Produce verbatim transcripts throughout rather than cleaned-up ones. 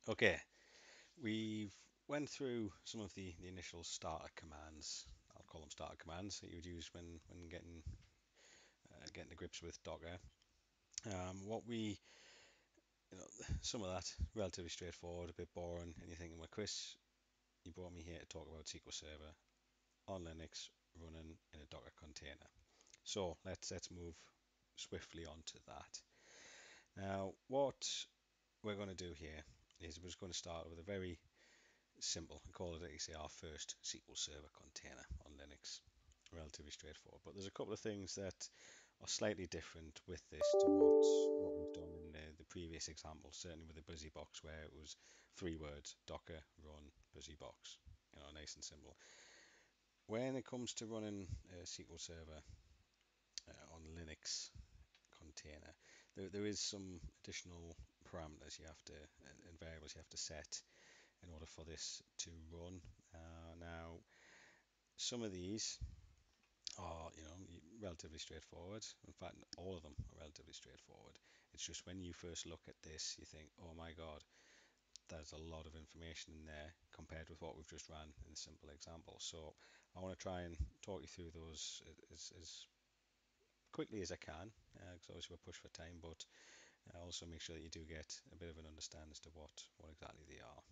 Okay, we've went through some of the, the initial starter commands. I'll call them starter commands that you would use when when getting uh, getting to grips with Docker. Um, what we, you know, some of that relatively straightforward, a bit boring, and you're thinking, well, Chris, you brought me here to talk about S Q L Server on Linux running in a Docker container. So let's let's move swiftly on to that. Now, what we're going to do here is we're just going to start with a very simple and call it, like you say, our first S Q L Server container on Linux. Relatively straightforward, but there's a couple of things that are slightly different with this to what what we've done in the, the previous example, certainly with the BusyBox where it was three words: Docker run BusyBox. You know, nice and simple. When it comes to running a S Q L Server uh, on Linux container, there, there is some additional parameters you have to and, and variables you have to set in order for this to run. Uh, now, some of these are, you know, relatively straightforward. In fact, all of them are relatively straightforward. It's just when you first look at this, you think, oh my God, there's a lot of information in there compared with what we've just ran in the simple example. So I want to try and talk you through those as, as quickly as I can, because uh, obviously we're pushed for time, but uh, also make sure that you do get a bit of an understanding as to what, what exactly they are.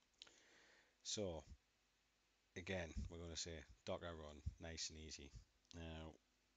So again, we're going to say Docker run, nice and easy. Now,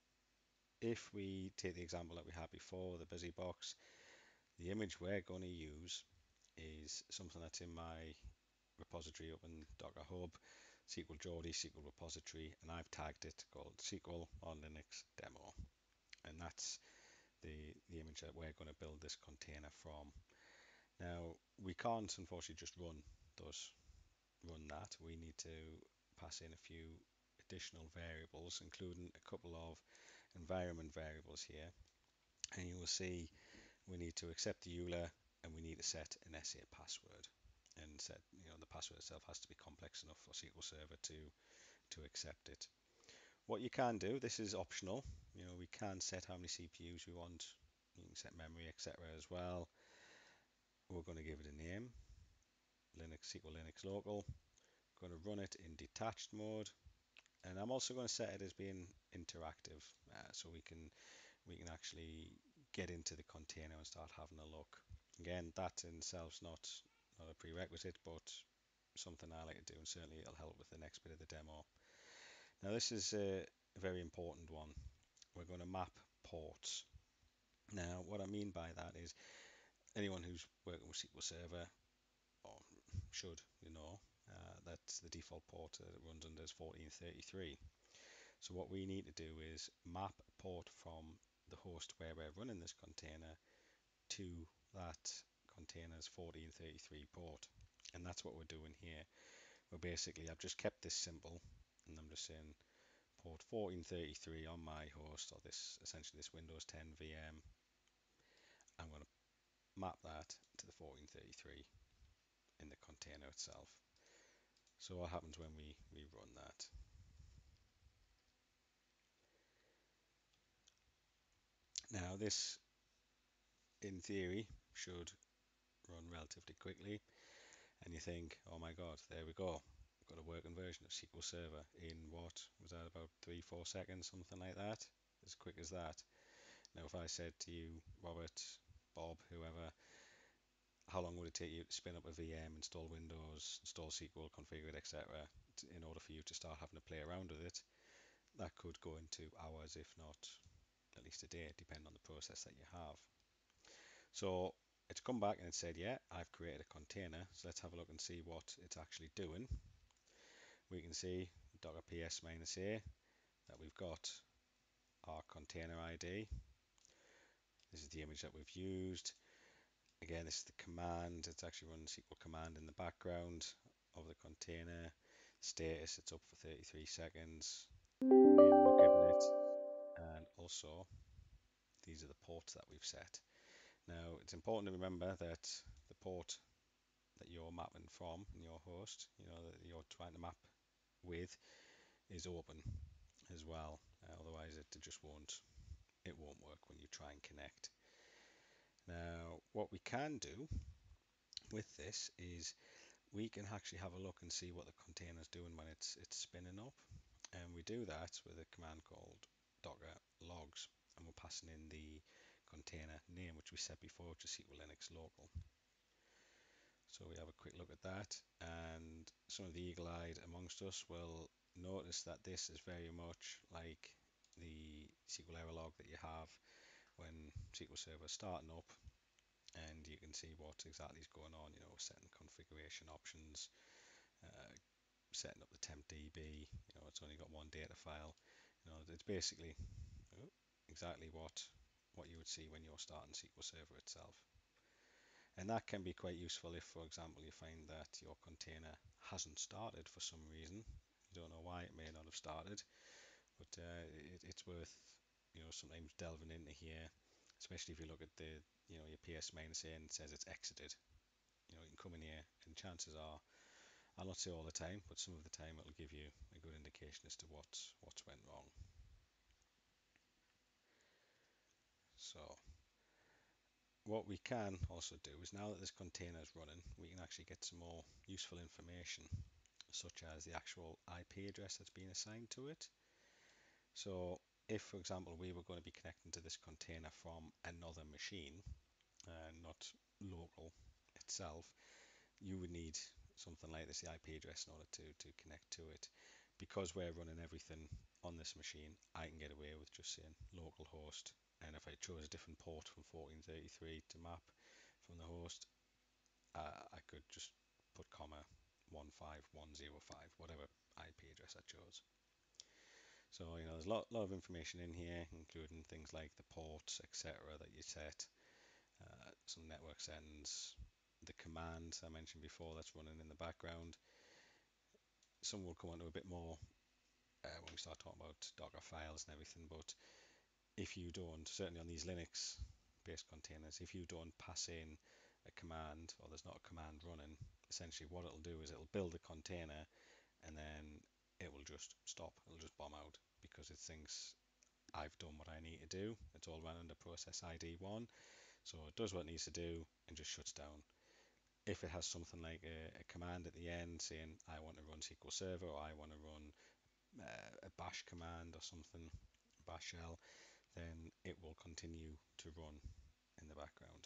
if we take the example that we had before, the BusyBox, the image we're going to use is something that's in my repository up in Docker Hub, S Q L Geordie, S Q L repository, and I've tagged it called S Q L on Linux demo. And that's the, the image that we're going to build this container from. Now, we can't unfortunately just run those run that. We need to pass in a few additional variables, including a couple of environment variables here. And you will see we need to accept the E U L A and we need to set an S A password. And set, you know, the password itself has to be complex enough for S Q L Server to to accept it. What you can do, this is optional. You know, we can set how many C P Us we want. You can set memory, et cetera as well. We're going to give it a name, Linux S Q L Linux local. Going to run it in detached mode, and I'm also going to set it as being interactive, uh, so we can we can actually get into the container and start having a look. Again, that in itself is not not a prerequisite, but something I like to do, and certainly it'll help with the next bit of the demo. Now, this is a very important one. We're going to map ports. Now, what I mean by that is anyone who's working with S Q L Server or should, you know, uh, that the default port that it runs under is fourteen thirty-three. So what we need to do is map a port from the host where we're running this container to that container's fourteen thirty-three port. And that's what we're doing here. We're basically, I've just kept this simple, and I'm just saying port fourteen thirty-three on my host, or this essentially this Windows ten V M. I'm going to map that to the fourteen thirty-three in the container itself. So what happens when we, we run that? Now this, in theory, should run relatively quickly, and you think, oh my God, there we go. We've got a working version of S Q L Server in what was that, about three, four seconds, something like that, as quick as that. Now, if I said to you, Robert, Bob, whoever, how long would it take you to spin up a V M, install Windows, install S Q L, configure it, et cetera, in order for you to start having to play around with it? That could go into hours, if not at least a day, depending on the process that you have. So it's come back and it said, yeah, I've created a container. So let's have a look and see what it's actually doing. We can see docker ps minus a that we've got our container I D. This is the image that we've used. Again, this is the command. It's actually running S Q L command in the background of the container. Status, it's up for thirty-three seconds. Name we've given it. And also, these are the ports that we've set. Now, it's important to remember that the port that you're mapping from in your host, you know, that you're trying to map with, is open as well. Uh, otherwise, it just won't it won't work when you try and connect. Now, what we can do, with this is we can actually have a look and see what the container is doing when it's it's spinning up. And we do that with a command called docker logs, and we're passing in the container name, which we set before, which is S Q L Linux local. So we have a quick look at that, and some of the eagle-eyed amongst us will notice that this is very much like the S Q L error log that you have when S Q L Server is starting up, and you can see what exactly is going on, you know, setting configuration options, uh, setting up the temp D B, you know, it's only got one data file, you know, it's basically oh, exactly what what you would see when you're starting S Q L Server itself. And that can be quite useful if, for example, you find that your container hasn't started for some reason. You don't know why it may not have started, but uh, it, it's worth, you know, sometimes delving into here, especially if you look at the, you know, your P S minus A and it says it's exited. You know, you can come in here and chances are, I'll not say all the time, but some of the time it'll give you a good indication as to what's what's went wrong. So what we can also do is, now that this container is running, we can actually get some more useful information, such as the actual I P address that's been assigned to it. So if, for example, we were going to be connecting to this container from another machine, uh, not local itself, you would need something like this, the I P address, in order to, to connect to it. Because we're running everything on this machine, I can get away with just saying localhost, and if I chose a different port from fourteen thirty-three to map from the host, uh, I could just put comma one five one zero five, whatever I P address I chose. So, you know, there's a lot, lot of information in here, including things like the ports, et cetera, that you set, uh, some network settings, the command I mentioned before that's running in the background. Some will come on to a bit more uh, when we start talking about Docker files and everything, but if you don't, certainly on these Linux based containers, if you don't pass in a command, or there's not a command running, essentially what it'll do is it'll build a container and then it will just stop, it'll just bomb out, because it thinks I've done what I need to do. It's all run under process I D one, so it does what it needs to do and just shuts down. If it has something like a, a command at the end saying I want to run S Q L Server, or I want to run uh, a bash command or something, bash shell, then it will continue to run in the background.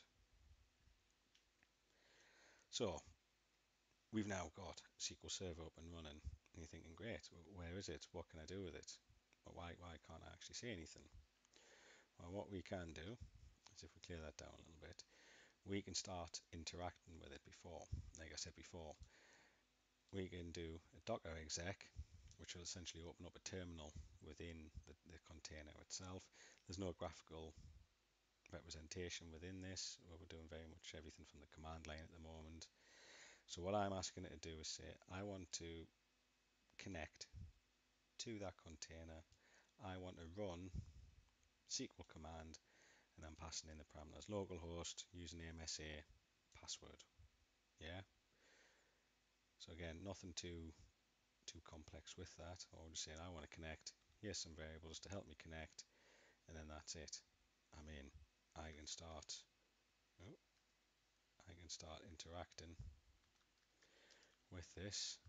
So we've now got S Q L Server up and running, and you're thinking, great, where is it? What can I do with it? But why, why can't I actually say anything? Well, what we can do is, if we clear that down a little bit, we can start interacting with it before. Like I said before, we can do a docker exec, which will essentially open up a terminal within the, the container itself. There's no graphical representation within this, where we're doing very much everything from the command line at the moment. So what I'm asking it to do is say, I want to connect to that container. I want to run S Q L command, and I'm passing in the parameters localhost, username, S A, password. Yeah. So again, nothing too too complex with that. Or just saying I want to connect. Here's some variables to help me connect, and then that's it. I mean, I can start. Oh, I can start interacting with this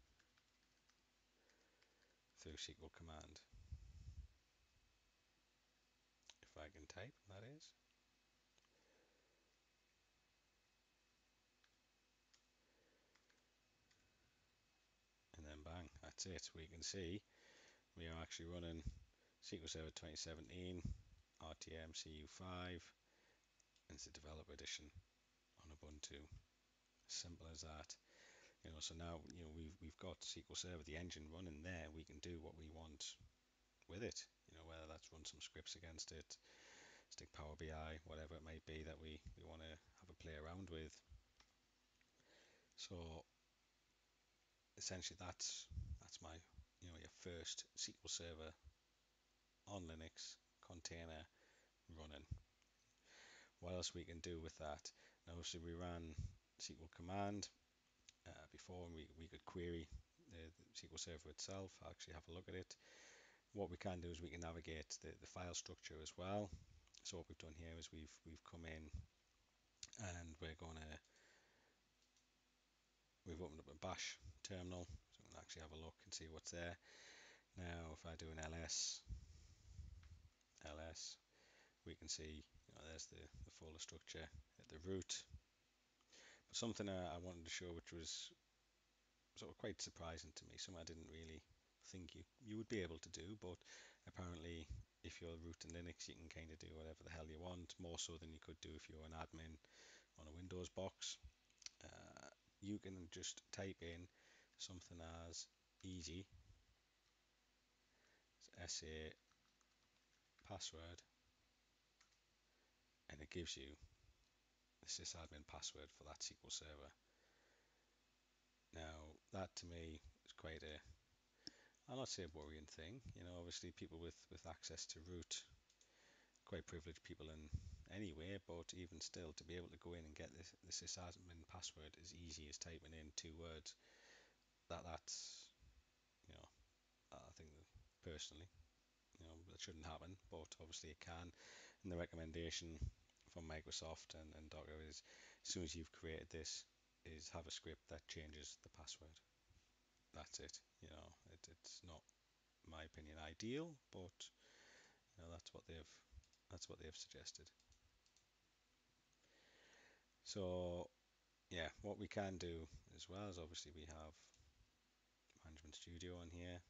through S Q L command. If I can type, that is. And then bang, that's it. We can see we are actually running S Q L Server twenty seventeen, R T M C U five, and it's the developer edition on Ubuntu. Simple as that. You know, so now, you know, we've we've got S Q L Server, the engine running there. We can do what we want with it. You know, whether that's run some scripts against it, stick Power B I, whatever it might be that we, we want to have a play around with. So essentially, that's that's my, you know, your first S Q L Server on Linux container running. What else we can do with that? Now, obviously, we ran S Q L command uh, before, and we, we could query the, the S Q L Server itself, actually have a look at it. What we can do is we can navigate the, the file structure as well. So what we've done here is we've we've come in and we're going to bash terminal, so we can actually have a look and see what's there. Now, if I do an ls, ls, we can see, you know, there's the, the folder structure at the root. But something uh, I wanted to show, which was sort of quite surprising to me, something I didn't really think you, you would be able to do, but apparently if you're root in Linux, you can kind of do whatever the hell you want, more so than you could do if you're an admin on a Windows box. Uh, you can just type in something as easy as sa password, and it gives you the sysadmin password for that S Q L Server. Now, that to me is quite a, I'll not say a worrying thing. You know, obviously people with, with access to root, quite privileged people in any way, but even still, to be able to go in and get this, the sysadmin password as easy as typing in two words, that that's, you know, I think that personally, you know, that shouldn't happen, but obviously it can. And the recommendation from Microsoft and, and Docker is, as soon as you've created this, is have a script that changes the password. That's it. You know, it, it's not, in my opinion, ideal, but you know, that's what they've that's what they've suggested. So yeah, what we can do as well is, obviously we have Management Studio on here,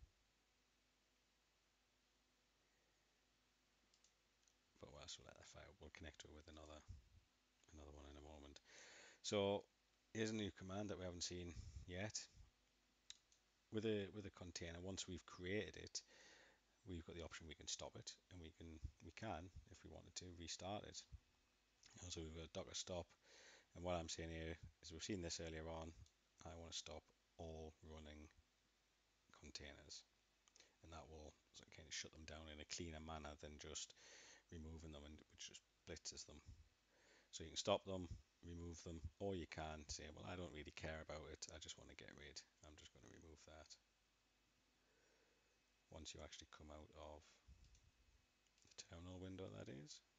but we'll also let that file. We'll connect it with another another one in a moment. So here's a new command that we haven't seen yet. With a with a container, once we've created it, we've got the option we can stop it, and we can we can, if we wanted to, restart it. And so we've got Docker stop, and what I'm saying here is, we've seen this earlier on, I want to stop all running containers, and that will kind of shut them down in a cleaner manner than just removing them, and which just blitzes them. So you can stop them, remove them, or you can say, well, I don't really care about it, I just want to get rid. I'm just going to remove that. Once you actually come out of the terminal window, that is.